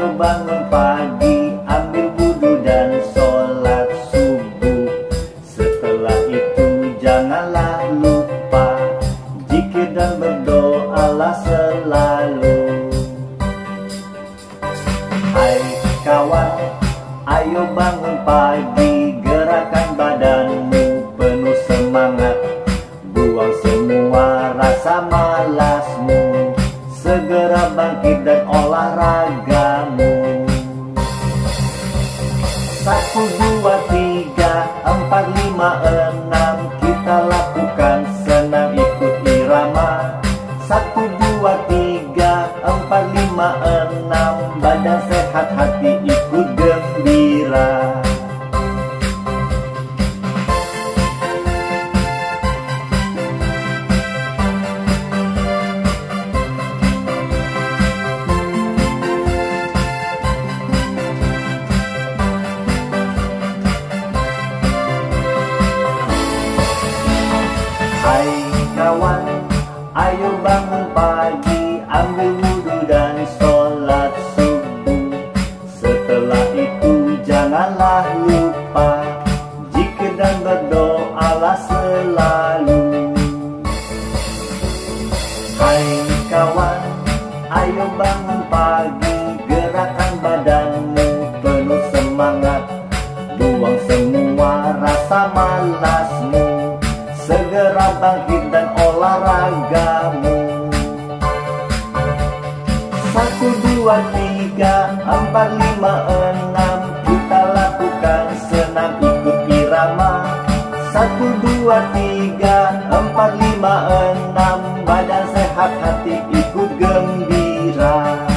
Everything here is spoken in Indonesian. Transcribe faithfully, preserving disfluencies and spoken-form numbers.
Ayo bangun pagi, ambil wudu dan sholat subuh. Setelah itu janganlah lupa zikir dan berdoalah selalu. Hai kawan, ayo bangun pagi, gerakan badanmu penuh semangat. Buang semua rasa malasmu, segera bangkit dan olahragamu. Satu, dua, tiga, empat, lima, enam, kita lakukan senam ikut irama. Satu, dua, tiga, empat, lima, enam, badan sehat hati ikut gembira. Hai kawan, ayo bangun pagi, ambil wudu dan sholat subuh. Setelah itu janganlah lupa zikir dan berdoalah selalu. Hai kawan, ayo bangun pagi, gerakan badanmu penuh semangat. Buang semua rasa malasmu, segera bangkit dan olahragamu. Satu, dua, tiga, empat, lima, enam, kita lakukan senam ikut irama. Satu, dua, tiga, empat, lima, enam, badan sehat hati ikut gembira.